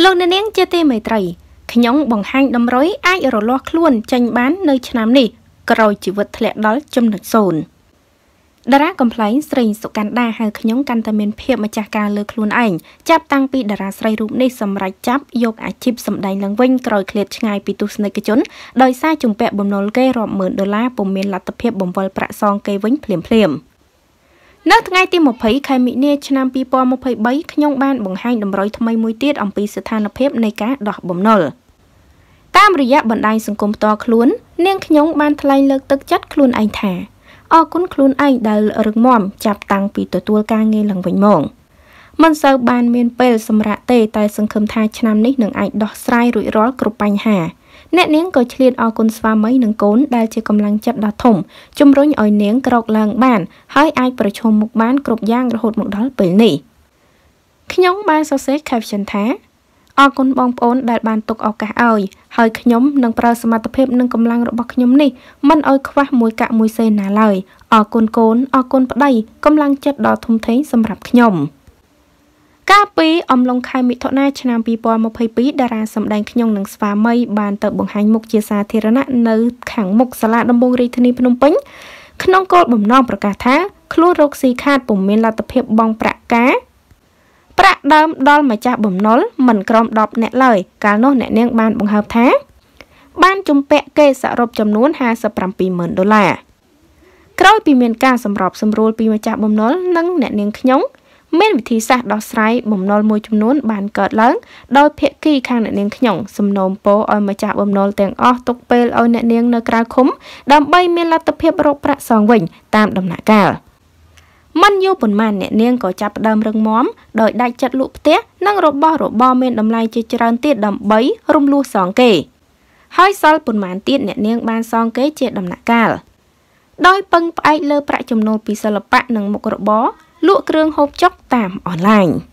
លោកអ្នកនាងជាទីមេត្រីខ្ញុំបង្ហាញដំរុយអាចរលាស់ខ្លួនចេញបាននៅឆ្នាំនេះក្រោយជីវិតធ្លាក់ដល់ចំណុច0តារាកំ pl ស្រីសុកណ្ដាហៅខ្ញុំកាន់តែមានភាពម្ចាស់ការលើខ្លួនឯងចាប់តាំងពីតារាស្រីរូបនេះសម្រេចចាប់យកអាជីពសម្ដែងឡើងវិញក្រោយឃ្លាតឆ្ងាយពីទស្សនិកជនដោយសារជំពាក់បំណុលគេរាប់ម៉ឺនដុល្លារពុំមានលទ្ធភាពបង្វិលប្រាក់សងគេវិញភ្លាមនៅថ្ងៃទី20ខែមិនិនាឆ្នាំ2023ខ្ញុំបានបង្ហាញតម្រុយថ្មីមួយទៀតអំពីស្ថានភាពនៃការដោះបំណុលតាមរយៈបណ្ដាញសង្គមផ្ទាល់ខ្លួននាងខ្ញុំបានថ្លែងលើកទឹកចិត្តខ្លួនឯងថាអរគុណខ្លួនឯងដែលរឹងមាំចាប់តាំងពីទទួលការងារឡើងវិញមកមិនសូវបានមានពេលសម្រាប់ទេតែសង្ឃឹមថាឆ្នាំនេះនឹងអាចដោះស្រាយរួចរាល់គ្រប់បញ្ហាអ្នកនាងក៏ឆ្លៀតអរគុណស្វាមីនិងកូនដែលជាកម្លាំងចិត្តដ៏ធំជំរុញឲ្យនាងក្រោកឡើងបានហើយអាចប្រឈមមុខបានគ្រប់យ៉ាងរហូតមកដល់ពេលនេះខ្ញុំបានសរសេរ caption ថាអរគុណបងប្អូនដែលបានទុកឱកាសឲ្យហើយខ្ញុំនឹងប្រើសមត្ថភាពនិងកម្លាំងរបស់ខ្ញុំនេះមិនឲ្យខ្វះមួយកាក់មួយសេនណាឡើយអរគុណកូនអរគុណប្តីកម្លាំងចិត្តដ៏ធំធេងសម្រាប់ខ្ញុំកាលពីអំឡុងខែមិថុនាឆ្នាំ2022តារាសម្ដែងខ្ញុំនិងស្វាមីបានទៅបង្ហាញមុខជាសាធារណៈនៅខាងមុខសាលាដំបងរាជធានីភ្នំពេញក្នុងគោលបំណងប្រកាសថាខ្លួនរកស៊ីខាតពុំមានលទ្ធភាពបង់ប្រាក់ដើមដល់ម្ចាស់បំណុលមិនក្រោម10នាក់ឡើយកាលនោះអ្នកនាងបានបង្ហើបថាបានជំពាក់គេសរុបចំនួន$57,000ក្រោយពីមានការសម្របសម្រួលពីម្ចាស់បំណុលនិងអ្នកនាងខ្ញុំមានវិធីសាស្ត្រដោះស្រាយបំណុលមួយចំនួនបានកើតឡើងដោយភាគីខាងអ្នកនាងខ្ញុំសំណូមពរឲ្យម្ចាស់បំណុលទាំងអស់ទុកពេលឲ្យអ្នកនាងនៅក្រៅឃុំដើម្បីមានលទ្ធភាពរកប្រាក់សងវិញតាមដំណាក់កាលមិនយូរប៉ុន្មានអ្នកនាងក៏ចាប់ផ្ដើមរឹងមាំដោយដាច់ចិត្តលក់ផ្ទះនិងរបស់របរមានតម្លៃជាច្រើនទៀតដើម្បីរំលោះសងគេហើយសល់ប៉ុន្មានទៀតអ្នកនាងបានសងគេជាដំណាក់កាលដោយពឹងផ្អែកលើប្រាក់ចំណូលពីសិល្បៈនិងមុខរបរលក់គ្រឿងហូបចុកតាមអនឡាញ